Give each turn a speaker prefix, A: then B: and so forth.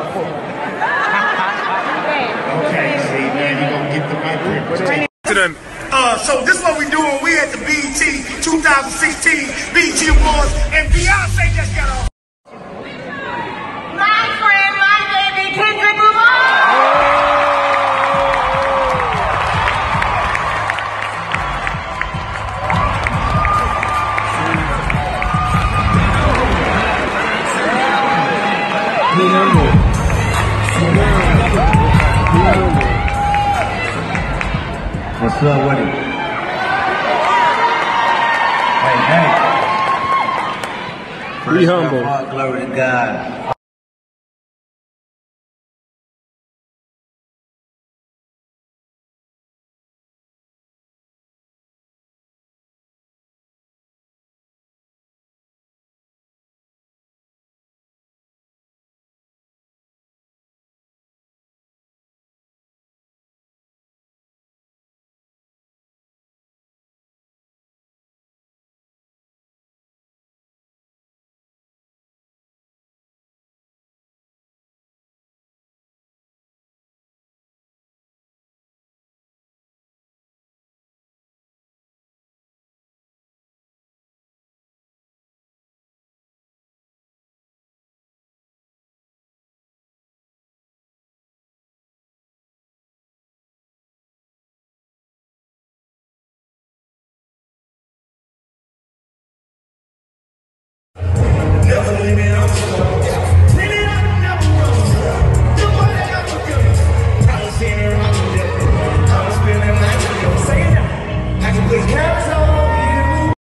A: Okay, see, man, you gonna get the mic privilege.
B: So this is what we doing. We at the BET 2016 BET Awards, and Beyonce just got off.
C: My friend, my baby, Kendrick Lamar.
D: What's up with it? Hey. Be humble. Glory to God.
B: Never leave me on.